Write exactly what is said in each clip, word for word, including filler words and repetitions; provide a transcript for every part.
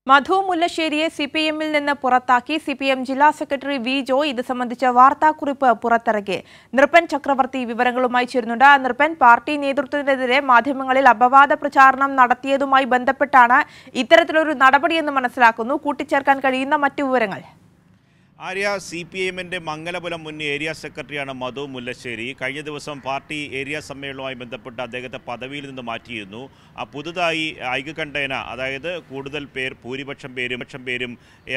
മധു മുല്ലശ്ശേരിയെ C P എമ്മിൽ നിന്ന് പുറത്താക്കി സി പി എം ജില്ലാ സെക്രട്ടറി വി ജോയ് ഇത് സംബന്ധിച്ച വാർത്താക്കുറിപ്പ് പുറത്തിറക്കി. നൃപൻ ചക്രവർത്തി വിവരങ്ങളുമായി ചേരുന്നുണ്ട്. നൃപൻ, പാർട്ടി നേതൃത്വത്തിനെതിരെ മാധ്യമങ്ങളിൽ അപവാദ പ്രചാരണം നടത്തിയതുമായി ബന്ധപ്പെട്ടാണ് ഇത്തരത്തിലൊരു നടപടിയെന്ന് മനസ്സിലാക്കുന്നു. കൂട്ടിച്ചേർക്കാൻ കഴിയുന്ന മറ്റു വിവരങ്ങൾ? ആര്യ, സി പി ഐഎമ്മിൻ്റെ മംഗലപുരം മുൻ ഏരിയ സെക്രട്ടറിയാണ് മധു മുല്ലശ്ശേരി. കഴിഞ്ഞ ദിവസം പാർട്ടി ഏരിയ സമ്മേളനവുമായി ബന്ധപ്പെട്ട് അദ്ദേഹത്തെ പദവിയിൽ നിന്ന് മാറ്റിയിരുന്നു. പുതുതായി ഐക്യകണ്ഠേന, അതായത് കൂടുതൽ പേർ ഭൂരിപക്ഷം പേരും പക്ഷം പേരും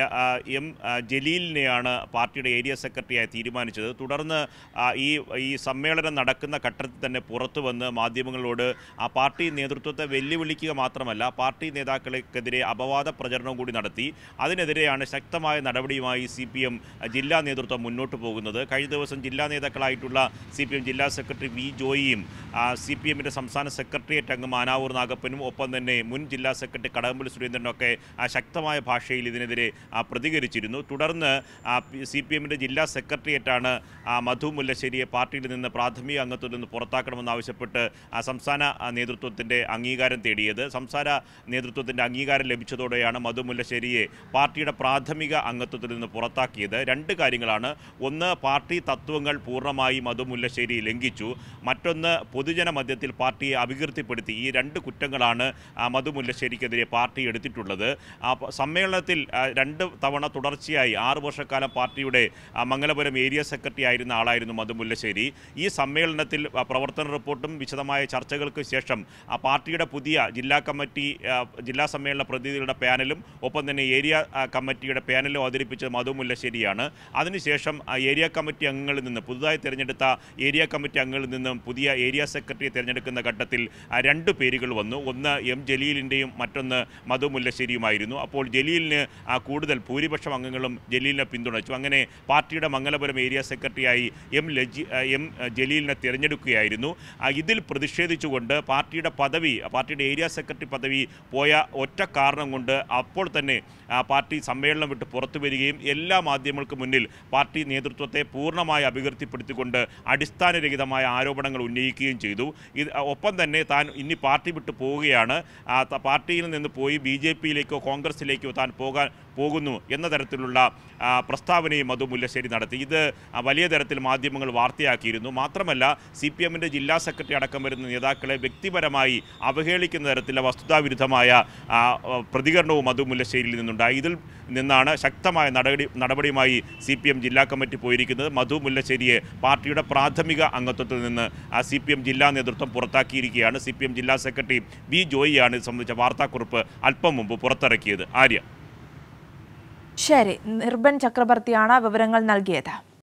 എം ജലീലിനെയാണ് പാർട്ടിയുടെ ഏരിയ സെക്രട്ടറിയായി തീരുമാനിച്ചത്. തുടർന്ന് ഈ ഈ സമ്മേളനം നടക്കുന്ന ഘട്ടത്തിൽ തന്നെ പുറത്തു വന്ന് മാധ്യമങ്ങളോട് ആ പാർട്ടി നേതൃത്വത്തെ വെല്ലുവിളിക്കുക മാത്രമല്ല, പാർട്ടി നേതാക്കൾക്കെതിരെ അപവാദ പ്രചരണം കൂടി നടത്തി. അതിനെതിരെയാണ് ശക്തമായ നടപടിയുമായി സി പി എം ജില്ലാ നേതൃത്വം മുന്നോട്ട് പോകുന്നത്. കഴിഞ്ഞ ദിവസം ജില്ലാ നേതാക്കളായിട്ടുള്ള സി പി എം ജില്ലാ സെക്രട്ടറി വി ജോയിയും സി പി എമ്മിൻ്റെ സംസ്ഥാന സെക്രട്ടേറിയറ്റ് അംഗം ആനാവൂർ നാഗപ്പനും ഒപ്പം തന്നെ മുൻ ജില്ലാ സെക്രട്ടറി കടകംപള്ളി സുരേന്ദ്രനൊക്കെ ശക്തമായ ഭാഷയിൽ ഇതിനെതിരെ പ്രതികരിച്ചിരുന്നു. തുടർന്ന് സി പി എമ്മിൻ്റെ ജില്ലാ സെക്രട്ടേറിയറ്റാണ് മധു മുല്ലശ്ശേരിയെ പാർട്ടിയിൽ നിന്ന് പ്രാഥമിക അംഗത്വത്തിൽ നിന്ന് പുറത്താക്കണമെന്നാവശ്യപ്പെട്ട് സംസ്ഥാന നേതൃത്വത്തിൻ്റെ അംഗീകാരം തേടിയത്. സംസ്ഥാന നേതൃത്വത്തിൻ്റെ അംഗീകാരം ലഭിച്ചതോടെയാണ് മധു മുല്ലശ്ശേരിയെ പാർട്ടിയുടെ പ്രാഥമിക അംഗത്വത്തിൽ നിന്ന് പുറത്താക്കിയത്. രണ്ട് കാര്യങ്ങളാണ്. ഒന്ന്, പാർട്ടി തത്വങ്ങൾ പൂർണ്ണമായി മധു മുല്ലശ്ശേരി ലംഘിച്ചു. മറ്റൊന്ന്, പൊതുജന മധ്യത്തിൽ പാർട്ടിയെ അപകീർത്തിപ്പെടുത്തി. ഈ രണ്ട് കുറ്റങ്ങളാണ് മധു മുല്ലശ്ശേരിക്കെതിരെ പാർട്ടി എടുത്തിട്ടുള്ളത്. സമ്മേളനത്തിൽ രണ്ട് തവണ തുടർച്ചയായി ആറ് വർഷക്കാലം പാർട്ടിയുടെ മംഗലപുരം ഏരിയ സെക്രട്ടറി ആയിരുന്ന ആളായിരുന്നു മധു മുല്ലശ്ശേരി. ഈ സമ്മേളനത്തിൽ പ്രവർത്തന റിപ്പോർട്ടും വിശദമായ ചർച്ചകൾക്ക് ശേഷം പാർട്ടിയുടെ പുതിയ ജില്ലാ കമ്മിറ്റി ജില്ലാ സമ്മേളന പ്രതിനിധികളുടെ പാനലും ഒപ്പം തന്നെ ഏരിയ കമ്മിറ്റിയുടെ പാനലും അവതരിപ്പിച്ചത് മധു മുല്ലശ്ശേരിയാണ്. അതിനുശേഷം ഏരിയ കമ്മിറ്റി അംഗങ്ങളിൽ നിന്ന് പുതുതായി തിരഞ്ഞെടുത്ത ഏരിയ കമ്മിറ്റി അംഗങ്ങളിൽ നിന്നും പുതിയ ഏരിയ സെക്രട്ടറിയെ തിരഞ്ഞെടുക്കുന്ന ഘട്ടത്തിൽ രണ്ട് പേരുകൾ വന്നു. ഒന്ന് എം ജലീലിൻ്റെയും മറ്റൊന്ന് മധു മുല്ലശ്ശേരിയുമായിരുന്നു. അപ്പോൾ ജലീലിന് കൂടുതൽ ഭൂരിപക്ഷം അംഗങ്ങളും ജലീലിനെ പിന്തുണച്ചു. അങ്ങനെ പാർട്ടിയുടെ മംഗലപുരം ഏരിയ സെക്രട്ടറിയായി എം ലജി എം ജലീലിനെ തിരഞ്ഞെടുക്കുകയായിരുന്നു. ഇതിൽ പ്രതിഷേധിച്ചുകൊണ്ട് പാർട്ടിയുടെ പദവി പാർട്ടിയുടെ ഏരിയ സെക്രട്ടറി പദവി പോയ ഒറ്റ കാരണം കൊണ്ട് അപ്പോൾ തന്നെ പാർട്ടി സമ്മേളനം വിട്ട് പുറത്തു വരികയും എല്ലാ മാധ്യമങ്ങൾക്ക് മുന്നിൽ പാർട്ടി നേതൃത്വത്തെ പൂർണ്ണമായി അപകീർത്തിപ്പെടുത്തിക്കൊണ്ട് അടിസ്ഥാനരഹിതമായ ആരോപണങ്ങൾ ഉന്നയിക്കുകയും ചെയ്തു. ഇത് ഒപ്പം തന്നെ താൻ ഇനി പാർട്ടി വിട്ട് പോവുകയാണ്, പാർട്ടിയിൽ നിന്ന് പോയി ബി ജെ പിയിലേക്കോ കോൺഗ്രസിലേക്കോ താൻ പോകാൻ പോകുന്നു എന്ന തരത്തിലുള്ള പ്രസ്താവനയും മധു മുല്ലശ്ശേരി നടത്തി. ഇത് വലിയ തരത്തിൽ മാധ്യമങ്ങൾ വാർത്തയാക്കിയിരുന്നു. മാത്രമല്ല, സി പി എമ്മിൻ്റെ ജില്ലാ സെക്രട്ടറി അടക്കം വരുന്ന നേതാക്കളെ വ്യക്തിപരമായി അവഹേളിക്കുന്ന തരത്തിലുള്ള വസ്തുതാവിരുദ്ധമായ പ്രതികരണവും മധു മുല്ലശ്ശേരിയിൽ നിന്നുണ്ടായി. ഇതിൽ നിന്നാണ് ശക്തമായ നടപടി നടപടിയുമായി സി പി എം ജില്ലാ കമ്മിറ്റി പോയിരിക്കുന്നത്. മധു മുല്ലശ്ശേരിയെ പാർട്ടിയുടെ പ്രാഥമിക അംഗത്വത്തിൽ നിന്ന് സി പി എം ജില്ലാ നേതൃത്വം പുറത്താക്കിയിരിക്കുകയാണ്. സി പി എം ജില്ലാ സെക്രട്ടറി വി ജോയിയാണ് ഇത് സംബന്ധിച്ച വാർത്താക്കുറിപ്പ് അല്പം മുമ്പ് പുറത്തിറക്കിയത്. ആര്യ, ശരി, നിർബൻ ചക്രവർത്തിയാണ് വിവരങ്ങൾ നൽകിയത്.